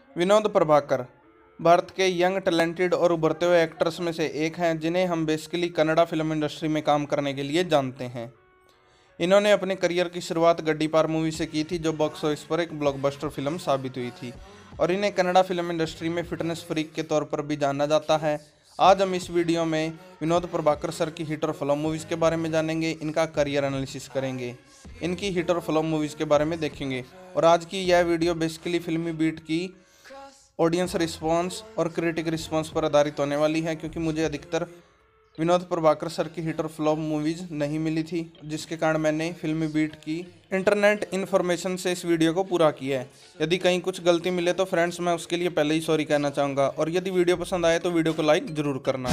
विनोद प्रभाकर भारत के young talented और उभरते हुए एक्टर्स में से एक हैं जिन्हें हम बेसिकली कन्नड़ा फिल्म इंडस्ट्री में काम करने के लिए जानते हैं। इन्होंने अपने करियर की शुरुआत गड्डीपार मूवी से की थी, जो बॉक्स ऑफिस पर एक ब्लॉकबस्टर फिल्म साबित हुई थी और इन्हें कन्नड़ा फिल्म इंडस्ट्री में फिटनेस फ्रीक के तौर पर भी जाना जाता है। आज हम इस वीडियो में विनोद प्रभाकर सर की हिट और फ्लॉप मूवीज़ के बारे में जानेंगे, इनका करियर एनालिसिस करेंगे, इनकी हिट और फ्लॉप मूवीज़ के बारे में देखेंगे। और आज की यह वीडियो बेसिकली फिल्मी बीट की ऑडियंस रिस्पांस और क्रिटिक रिस्पांस पर आधारित होने वाली है, क्योंकि मुझे अधिकतर विनोद प्रभाकर सर की हिट और फ्लॉप मूवीज़ नहीं मिली थी, जिसके कारण मैंने फिल्मी बीट की इंटरनेट इन्फॉर्मेशन से इस वीडियो को पूरा किया है। यदि कहीं कुछ गलती मिले तो फ्रेंड्स मैं उसके लिए पहले ही सॉरी कहना चाहूँगा, और यदि वीडियो पसंद आए तो वीडियो को लाइक ज़रूर करना।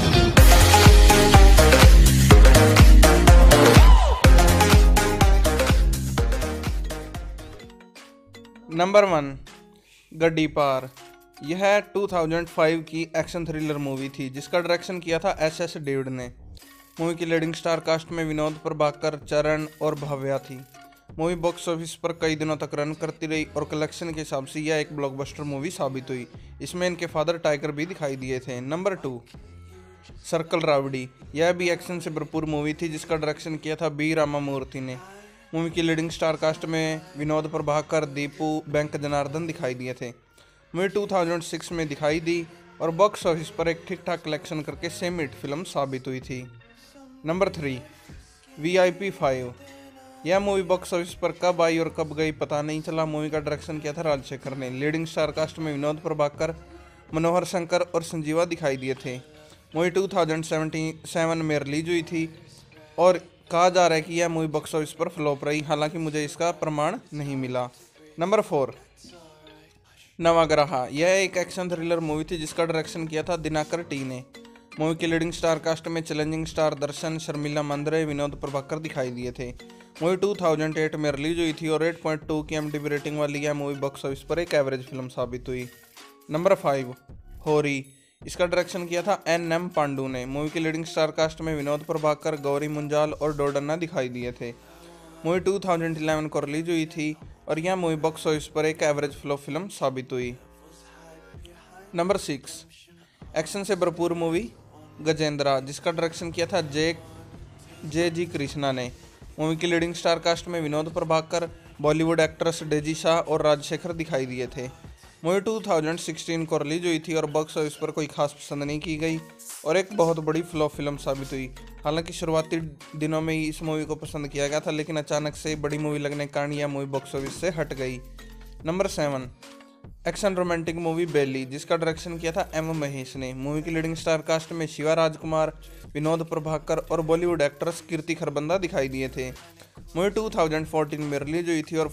नंबर 1, गड्डीपार। यह 2005 की एक्शन थ्रिलर मूवी थी जिसका डायरेक्शन किया था एस डेविड ने। मूवी की लीडिंग स्टार कास्ट में विनोद प्रभाकर, चरण और भव्या थी। मूवी बॉक्स ऑफिस पर कई दिनों तक रन करती रही और कलेक्शन के हिसाब से यह एक ब्लॉकबस्टर मूवी साबित हुई। इसमें इनके फादर टाइगर भी दिखाई दिए थे। Number 2, circle rowdy. यह भी एक्शन से भरपूर मूवी थी जिसका डायरेक्शन किया था बी रामामूर्ति ने। मूवी की लीडिंग स्टार कास्ट में विनोद प्रभाकर, दीपू, बैंक जनार्दन दिखाई दिए थे। मूवी 2006 में दिखाई दी और बॉक्स ऑफिस पर एक ठीक ठाक कलेक्शन करके सेमी हिट फिल्म साबित हुई थी। Number 3, VIP 5। यह मूवी बॉक्स ऑफिस पर कब आई और कब गई पता नहीं चला। मूवी का डायरेक्शन किया था राजशेखर ने। लीडिंग स्टार कास्ट में विनोद प्रभाकर, मनोहर शंकर और संजीवा दिखाई दिए थे। मूवी 2007 में रिलीज हुई थी और कहा जा रहा है कि यह मूवी बॉक्स ऑफिस पर फ्लॉप रही, हालांकि मुझे इसका प्रमाण नहीं मिला। नंबर 4, नवाग्रह। यह एक एक्शन थ्रिलर मूवी थी जिसका डायरेक्शन किया था दिनाकर टी ने। मूवी की लीडिंग स्टार कास्ट में चैलेंजिंग स्टार दर्शन, शर्मिला मंदरे, विनोद प्रभाकर दिखाई दिए थे। मूवी 2008 में रिलीज हुई थी और 8.2 की MDB रेटिंग वाली यह मूवी बॉक्स ऑफिस पर एक एवरेज फिल्म साबित हुई। नंबर 5, होरी। इसका डायरेक्शन किया था NM पांडू ने। मूवी की लीडिंग स्टार कास्ट में विनोद प्रभाकर, गौरी मुंजाल और डोडन्ना दिखाई दिए थे। मूवी 2011 को रिलीज हुई थी और यह मूवी बॉक्स ऑफिस पर एक एवरेज फ्लॉप फिल्म साबित हुई। नंबर 6, एक्शन से भरपूर मूवी गजेंद्रा, जिसका डायरेक्शन किया था जे कृष्णा ने। मूवी की लीडिंग स्टार कास्ट में Vinod Prabhakar, Bollywood actress Daisy Shah और राजशेखर दिखाई दिए थे। मूवी 2016 को रिलीज हुई थी और बॉक्स ऑफिस पर कोई खास पसंद नहीं की गई और एक बहुत बड़ी फ्लॉप फिल्म साबित हुई। हालांकि शुरुआती दिनों में ही इस मूवी को पसंद किया गया था, लेकिन अचानक से बड़ी मूवी लगने के कारण यह मूवी बॉक्स ऑफिस से हट गई। Number 7, action romantic movie Belli, जिसका डायरेक्शन किया था M महेश ने। मूवी की लीडिंग स्टार कास्ट में शिवा राजकुमार, विनोद प्रभाकर और बॉलीवुड एक्ट्रेस कीर्ति खरबंदा दिखाई दिए थे। मूवी 2014 में रिलीज हुई थी और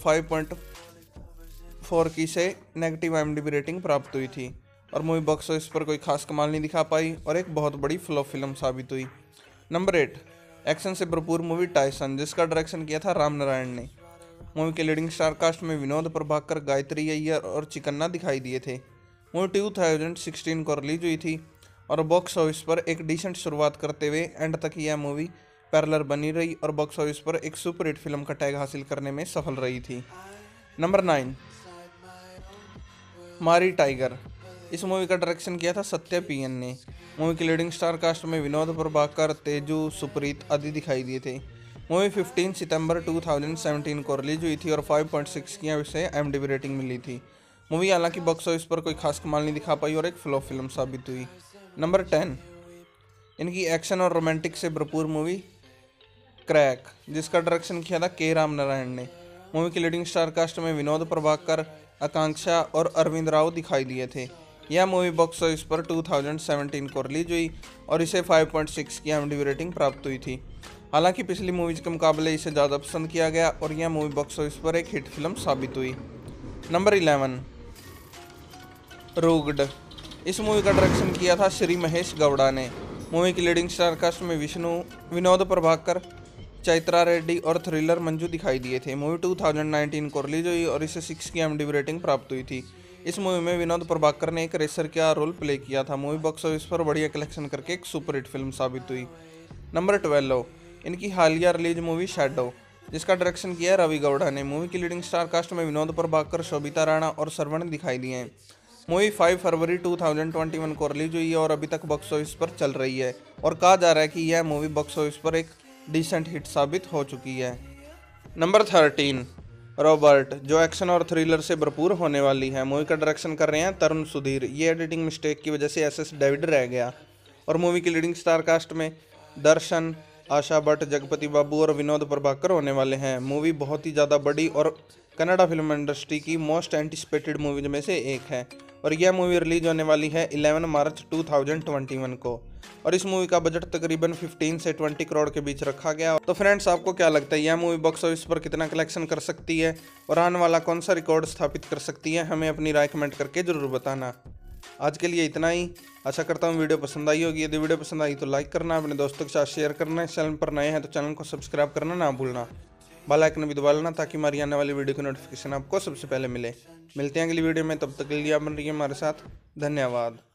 5.4 की से नेगेटिव MDB रेटिंग प्राप्त हुई थी और मूवी बॉक्स ऑफिस पर कोई खास कमाल नहीं दिखा पाई और एक बहुत बड़ी फ्लॉप फिल्म साबित हुई। नंबर 8, एक्शन से भरपूर मूवी टाइसन, जिसका डायरेक्शन किया था राम नारायण ने। मूवी के लीडिंग स्टार कास्ट में विनोद प्रभाकर, गायत्री अय्यर और चिकन्ना दिखाई दिए थे। मूवी 2016 को रिलीज हुई थी और बॉक्स ऑफिस पर एक डिसेंट शुरुआत करते हुए एंड तक यह मूवी पैरेलल बनी रही और बॉक्स ऑफिस पर एक सुपर हिट फिल्म का टैग हासिल करने में सफल रही थी। नंबर 9, मारी टाइगर। इस मूवी का डायरेक्शन किया था सत्य PN ने। मूवी की लीडिंग स्टार कास्ट में विनोद प्रभाकर, तेजू, सुप्रीत आदि दिखाई दिए थे। मूवी 15 सितंबर 2017 को रिलीज हुई थी और 5.6 की से MDB रेटिंग मिली थी। मूवी हालांकि बॉक्स ऑफिस पर कोई खास कमाल नहीं दिखा पाई और एक फ्लॉप फिल्म साबित हुई। नंबर 10, इनकी एक्शन और रोमांटिक से भरपूर मूवी क्रैक, जिसका डायरेक्शन किया था K राम नारायण ने। मूवी की लीडिंग स्टार कास्ट में विनोद प्रभाकर, आकांक्षा और अरविंद राव दिखाई दिए थे। यह मूवी बॉक्स ऑफिस पर 2017 को रिलीज हुई और इसे 5.6 की MDB रेटिंग प्राप्त हुई थी। हालांकि पिछली मूवीज के मुकाबले इसे ज़्यादा पसंद किया गया और यह मूवी बॉक्स ऑफिस पर एक हिट फिल्म साबित हुई। Number 11, rugged. इस मूवी का डायरेक्शन किया था श्री महेश गौड़ा ने। मूवी की लीडिंग स्टार कास्ट में विष्णु, विनोद प्रभाकर, चैत्रा रेड्डी और थ्रिलर मंजू दिखाई दिए थे। मूवी 2019 को रिलीज हुई और इसे 6 की MDB रेटिंग प्राप्त हुई थी। इस मूवी में विनोद प्रभाकर ने एक रेसर का रोल प्ले किया था। मूवी बॉक्स ऑफिस पर बढ़िया कलेक्शन करके एक सुपर हिट फिल्म साबित हुई। नंबर 12, इनकी हालिया रिलीज मूवी शैडो, जिसका डायरेक्शन किया है रवि गौड़ा ने। मूवी की लीडिंग स्टार कास्ट में विनोद प्रभाकर, शोभिता राणा और श्रवण दिखाई दिए हैं। मूवी 5 फरवरी 2021 को रिलीज हुई है और अभी तक बॉक्स ऑफिस पर चल रही है और कहा जा रहा है कि यह मूवी बॉक्स ऑफिस पर एक डिसेंट हिट साबित हो चुकी है। नंबर 13, रॉबर्ट, जो एक्शन और थ्रिलर से भरपूर होने वाली है। मूवी का डायरेक्शन कर रहे हैं तरुण सुधीर। ये एडिटिंग मिस्टेक की वजह से एसएस डेविड रह गया। और मूवी की लीडिंग स्टार कास्ट में दर्शन, आशा भट्ट, जगपति बाबू और विनोद प्रभाकर होने वाले हैं। मूवी बहुत ही ज़्यादा बड़ी और कन्नड़ा फिल्म इंडस्ट्री की मोस्ट एंटिसिपेटेड मूवीज में से एक है और यह मूवी रिलीज होने वाली है 11 मार्च 2021 को और इस मूवी का बजट तकरीबन 15 से 20 करोड़ के बीच रखा गया। तो फ्रेंड्स, आपको क्या लगता है यह मूवी बॉक्स ऑफिस पर कितना कलेक्शन कर सकती है और आने वाला कौन सा रिकॉर्ड स्थापित कर सकती है? हमें अपनी राय कमेंट करके जरूर बताना। आज के लिए इतना ही। आशा करता हूँ वीडियो पसंद आई होगी। यदि वीडियो पसंद आई तो लाइक करना, अपने दोस्तों के साथ शेयर करना, चैनल पर नए हैं तो चैनल को सब्सक्राइब करना ना भूलना, बेल आइकन भी दबा लेना ताकि हमारी आने वाली वीडियो की नोटिफिकेशन आपको सबसे पहले मिले। मिलते हैं अगली वीडियो में, तब तक के लिए आप बन रहिए हमारे साथ। धन्यवाद।